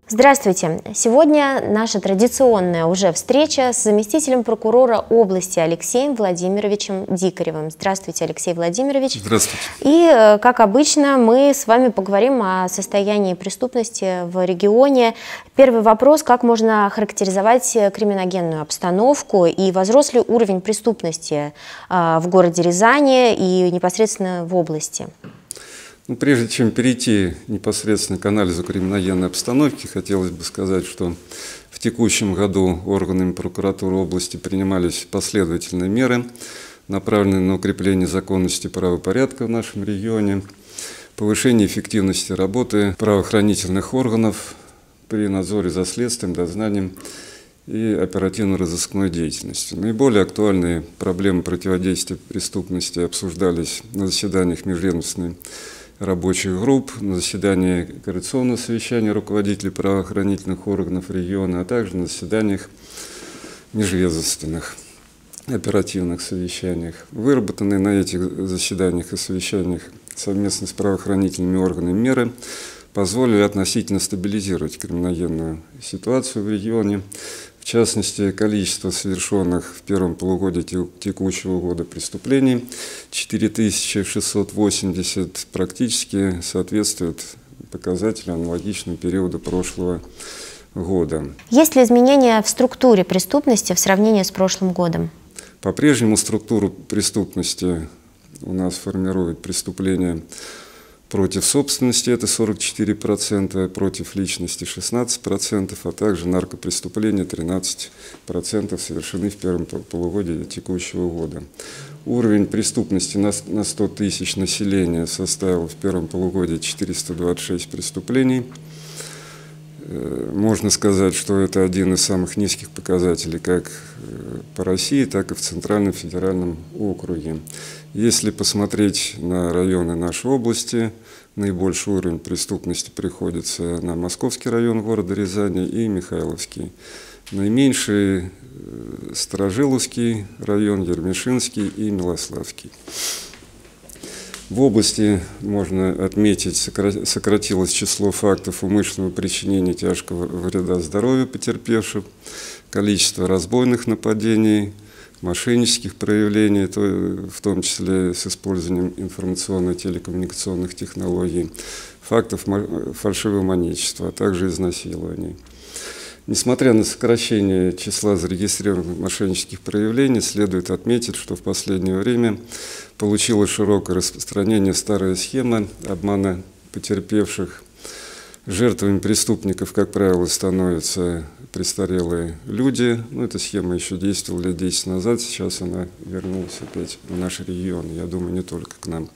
Здравствуйте! Сегодня наша традиционная уже встреча с заместителем прокурора области Алексеем Владимировичем Дикаревым. Здравствуйте, Алексей Владимирович. Здравствуйте. И, как обычно, мы с вами поговорим о состоянии преступности в регионе. Первый вопрос: как можно охарактеризовать криминогенную обстановку и возрос ли уровень преступности в городе Рязани и непосредственно в области? Прежде чем перейти непосредственно к анализу криминогенной обстановки, хотелось бы сказать, что в текущем году органами прокуратуры области принимались последовательные меры, направленные на укрепление законности и правопорядка в нашем регионе, повышение эффективности работы правоохранительных органов при надзоре за следствием, дознанием и оперативно-розыскной деятельностью. Наиболее актуальные проблемы противодействия преступности обсуждались на заседаниях межведомственной рабочих групп, на заседании координационного совещания руководителей правоохранительных органов региона, а также на заседаниях межведомственных оперативных совещаниях. Выработанные на этих заседаниях и совещаниях совместно с правоохранительными органами меры позволили относительно стабилизировать криминогенную ситуацию в регионе. В частности, количество совершенных в первом полугодии текущего года преступлений 4680 практически соответствует показателям аналогичного периода прошлого года. Есть ли изменения в структуре преступности в сравнении с прошлым годом? По-прежнему структуру преступности у нас формирует преступления против собственности, это 44%, против личности 16%, а также наркопреступления 13% совершены в первом полугодии текущего года. Уровень преступности на 100 тысяч населения составил в первом полугодии 426 преступлений. Можно сказать, что это один из самых низких показателей как по России, так и в Центральном федеральном округе. Если посмотреть на районы нашей области, наибольший уровень преступности приходится на Московский район города Рязани и Михайловский. Наименьший – Старожиловский район, Ермешинский и Милославский. В области, можно отметить, сократилось число фактов умышленного причинения тяжкого вреда здоровью потерпевших, количество разбойных нападений, мошеннических проявлений, в том числе с использованием информационно-телекоммуникационных технологий, фактов фальшивомонетчества, а также изнасилований. Несмотря на сокращение числа зарегистрированных мошеннических проявлений, следует отметить, что в последнее время получилось широкое распространение старая схема обмана потерпевших. Жертвами преступников, как правило, становятся престарелые люди. Эта схема еще действовала лет 10 назад, сейчас она вернулась опять в наш регион, я думаю, не только к нам.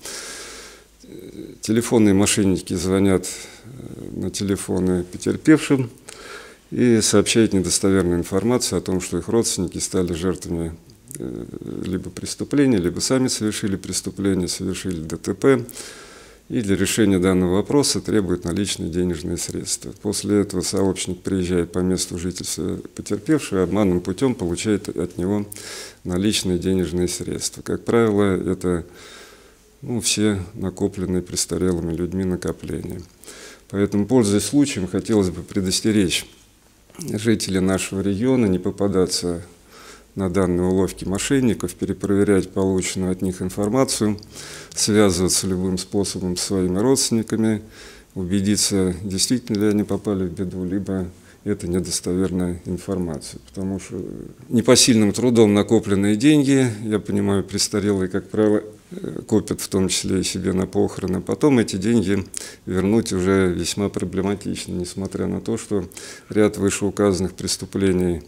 Телефонные мошенники звонят на телефоны потерпевшим и сообщают недостоверную информацию о том, что их родственники стали жертвами либо преступления, либо сами совершили преступление, совершили ДТП, и для решения данного вопроса требуют наличные денежные средства. После этого сообщник приезжает по месту жительства потерпевшего и обманным путем получает от него наличные денежные средства. Как правило, это все накопленные престарелыми людьми накопления. Поэтому, пользуясь случаем, хотелось бы предостеречь жителей нашего региона не попадаться на данные уловки мошенников, перепроверять полученную от них информацию, связываться любым способом с своими родственниками, убедиться, действительно ли они попали в беду, либо это недостоверная информация. Потому что непосильным трудом накопленные деньги, я понимаю, престарелые, как правило, копят в том числе и себе на похороны, а потом эти деньги вернуть уже весьма проблематично, несмотря на то, что ряд вышеуказанных преступлений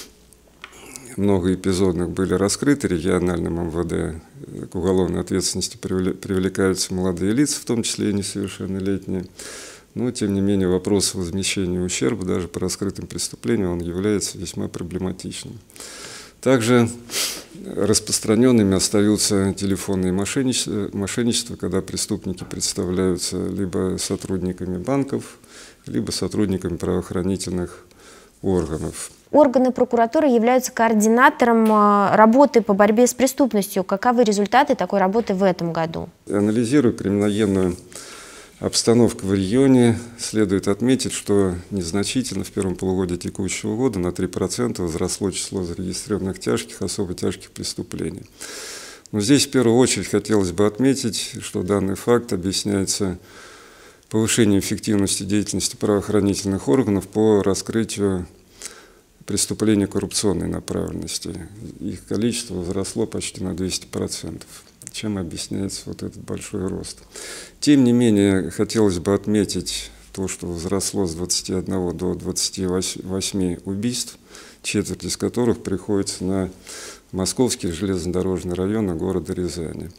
многоэпизодных были раскрыты региональным МВД, к уголовной ответственности привлекаются молодые лица, в том числе и несовершеннолетние. Но, тем не менее, вопрос возмещения ущерба даже по раскрытым преступлениям он является весьма проблематичным. Также распространенными остаются телефонные мошенничества, когда преступники представляются либо сотрудниками банков, либо сотрудниками правоохранительных органов. Органы прокуратуры являются координатором работы по борьбе с преступностью. Каковы результаты такой работы в этом году? Анализируя криминогенную Обстановка в регионе, следует отметить, что незначительно в первом полугодии текущего года на 3% возросло число зарегистрированных тяжких, особо тяжких преступлений. Но здесь в первую очередь хотелось бы отметить, что данный факт объясняется повышением эффективности деятельности правоохранительных органов по раскрытию преступлений коррупционной направленности. Их количество возросло почти на 200%. Чем объясняется вот этот большой рост. Тем не менее, хотелось бы отметить то, что возросло с 21 до 28 убийств, четверть из которых приходится на московский железнодорожный район города Рязани.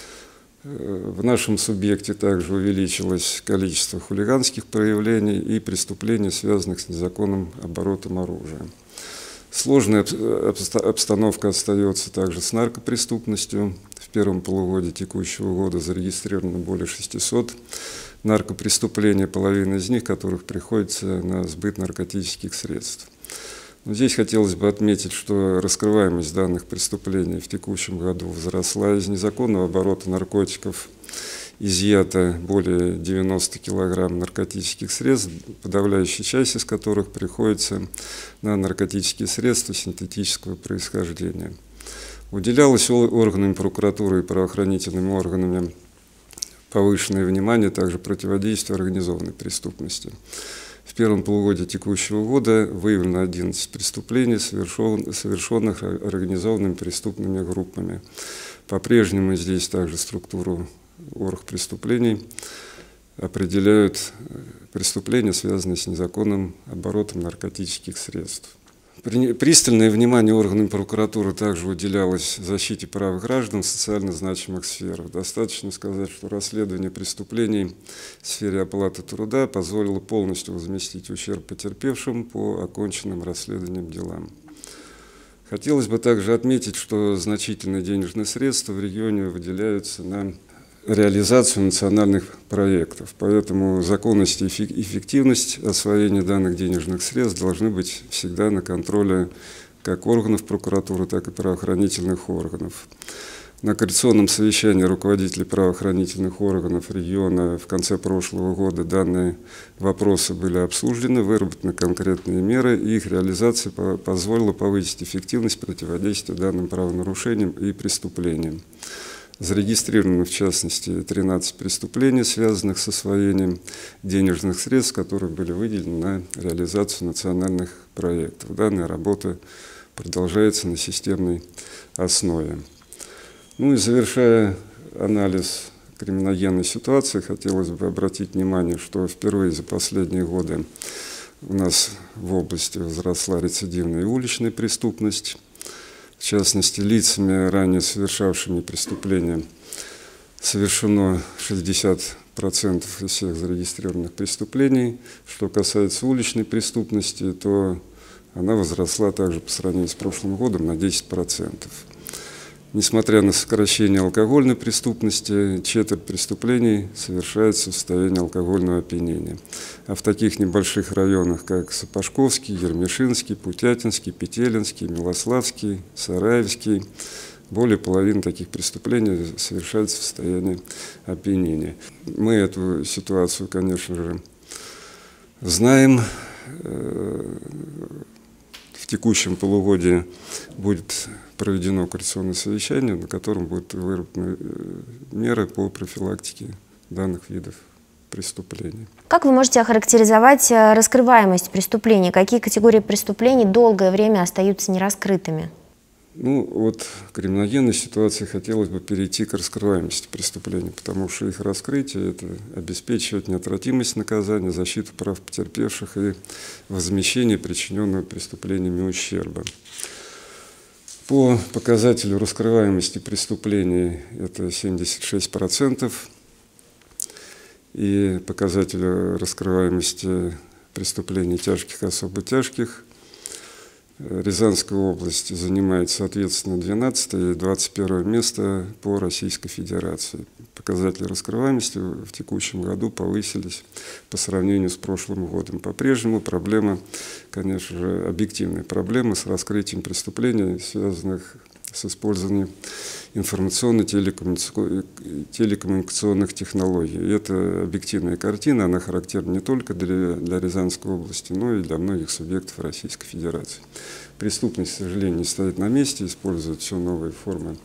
В нашем субъекте также увеличилось количество хулиганских проявлений и преступлений, связанных с незаконным оборотом оружия. Сложная обстановка остается также с наркопреступностью. В первом полугодии текущего года зарегистрировано более 600 наркопреступлений, половина из них которых приходится на сбыт наркотических средств. Но здесь хотелось бы отметить, что раскрываемость данных преступлений в текущем году возросла. Из незаконного оборота наркотиков изъято более 90 килограмм наркотических средств, подавляющая часть из которых приходится на наркотические средства синтетического происхождения. Уделялось органами прокуратуры и правоохранительными органами повышенное внимание также противодействию организованной преступности. В первом полугодии текущего года выявлено 11 преступлений, совершенных организованными преступными группами. По-прежнему здесь также структуру оргпреступлений определяют преступления, связанные с незаконным оборотом наркотических средств. Пристальное внимание органами прокуратуры также уделялось защите прав граждан в социально значимых сферах. Достаточно сказать, что расследование преступлений в сфере оплаты труда позволило полностью возместить ущерб потерпевшим по оконченным расследованиям делам. Хотелось бы также отметить, что значительные денежные средства в регионе выделяются на реализацию национальных проектов. Поэтому законность и эффективность освоения данных денежных средств должны быть всегда на контроле как органов прокуратуры, так и правоохранительных органов. На координационном совещании руководителей правоохранительных органов региона в конце прошлого года данные вопросы были обсуждены, выработаны конкретные меры, и их реализация позволила повысить эффективность противодействия данным правонарушениям и преступлениям. Зарегистрировано, в частности, 13 преступлений, связанных с освоением денежных средств, которые были выделены на реализацию национальных проектов. Данная работа продолжается на системной основе. Ну и завершая анализ криминогенной ситуации, хотелось бы обратить внимание, что впервые за последние годы у нас в области возросла рецидивная и уличная преступность. В частности, лицами, ранее совершавшими преступления, совершено 60% из всех зарегистрированных преступлений. Что касается уличной преступности, то она возросла также по сравнению с прошлым годом на 10%. Несмотря на сокращение алкогольной преступности, четверть преступлений совершается в состоянии алкогольного опьянения. А в таких небольших районах, как Сапожковский, Ермешинский, Путятинский, Петелинский, Милославский, Сараевский, более половины таких преступлений совершается в состоянии опьянения. Мы эту ситуацию, конечно же, знаем. В текущем полугодии будет проведено координационное совещание, на котором будут выработаны меры по профилактике данных видов преступлений. Как вы можете охарактеризовать раскрываемость преступлений? Какие категории преступлений долгое время остаются нераскрытыми? Ну, от криминогенной ситуации хотелось бы перейти к раскрываемости преступлений, потому что их раскрытие – это обеспечивает неотвратимость наказания, защиту прав потерпевших и возмещение причиненного преступлениями ущерба. По показателю раскрываемости преступлений это 76%, и показателю раскрываемости преступлений тяжких и особо тяжких Рязанская область занимает, соответственно, 12 и 21 место по Российской Федерации. Показатели раскрываемости в текущем году повысились по сравнению с прошлым годом. По-прежнему проблема, конечно же, объективная проблема с раскрытием преступлений, связанных с использованием информационно-телекоммуникационных технологий. И это объективная картина, она характерна не только для Рязанской области, но и для многих субъектов Российской Федерации. Преступность, к сожалению, не стоит на месте, использует все новые формы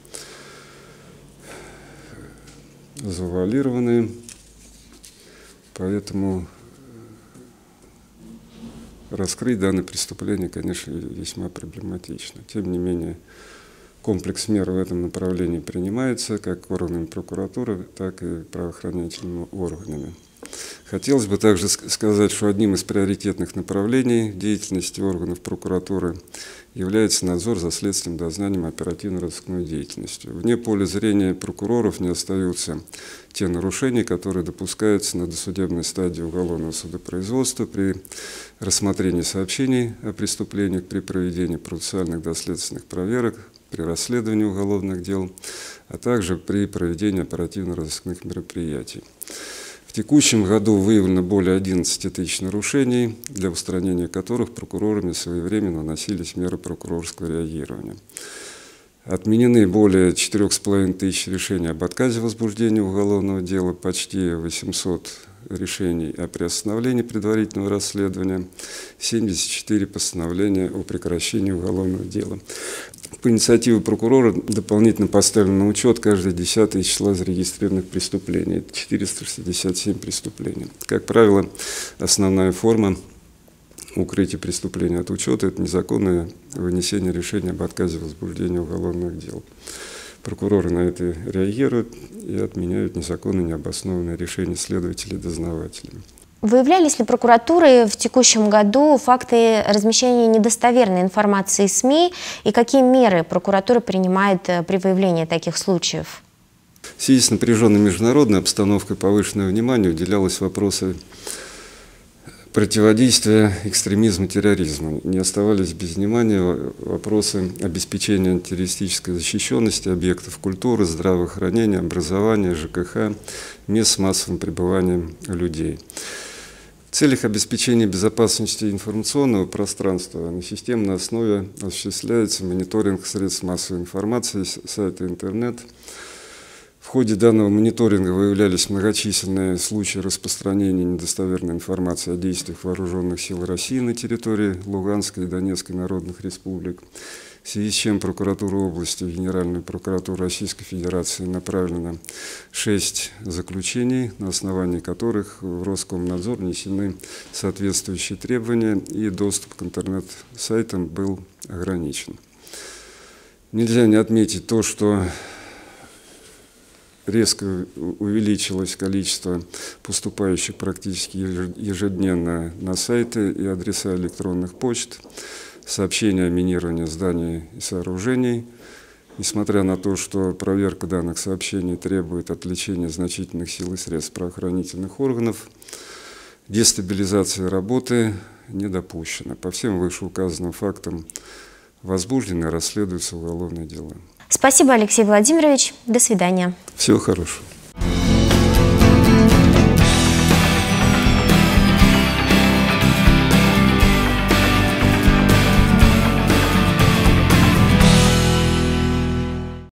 завуалированные, поэтому раскрыть данное преступление, конечно, весьма проблематично. Тем не менее, комплекс мер в этом направлении принимается как органами прокуратуры, так и правоохранительными органами. Хотелось бы также сказать, что одним из приоритетных направлений деятельности органов прокуратуры является надзор за следственным дознанием и оперативно-розыскной деятельностью. Вне поля зрения прокуроров не остаются те нарушения, которые допускаются на досудебной стадии уголовного судопроизводства при рассмотрении сообщений о преступлениях, при проведении процессуальных доследственных проверок, при расследовании уголовных дел, а также при проведении оперативно-розыскных мероприятий. В текущем году выявлено более 11 тысяч нарушений, для устранения которых прокурорами своевременно наносились меры прокурорского реагирования. Отменены более 4,5 тысяч решений об отказе в возбуждении уголовного дела, почти 800 решений о приостановлении предварительного расследования, 74 постановления о прекращении уголовного дела. По инициативе прокурора дополнительно поставлен на учет каждое 10-е числа зарегистрированных преступлений. Это 467 преступлений. Как правило, основная форма укрытия преступления от учета – это незаконное вынесение решения об отказе в возбуждении уголовных дел. Прокуроры на это реагируют и отменяют незаконные необоснованные решения следователей и дознавателей. Выявлялись ли прокуратурой в текущем году факты размещения недостоверной информации СМИ и какие меры прокуратура принимает при выявлении таких случаев? В связи с напряженной международной обстановкой повышенное внимание уделялось вопросу противодействия экстремизму и терроризму. Не оставались без внимания вопросы обеспечения антитеррористической защищенности объектов культуры, здравоохранения, образования, ЖКХ, мест с массовым пребыванием людей. В целях обеспечения безопасности информационного пространства на системной основе осуществляется мониторинг средств массовой информации, сайта интернет. В ходе данного мониторинга выявлялись многочисленные случаи распространения недостоверной информации о действиях вооруженных сил России на территории Луганской и Донецкой народных республик, в связи с чем прокуратура области и Генеральная прокуратура Российской Федерации направлено 6 заключений, на основании которых в Роскомнадзор внесены соответствующие требования, и доступ к интернет-сайтам был ограничен. Нельзя не отметить то, что резко увеличилось количество поступающих практически ежедневно на сайты и адреса электронных почт сообщения о минировании зданий и сооружений. Несмотря на то, что проверка данных сообщений требует отвлечения значительных сил и средств правоохранительных органов, дестабилизация работы не допущена. По всем вышеуказанным фактам возбуждены и расследуются уголовные дела. Спасибо, Алексей Владимирович. До свидания. Всего хорошего.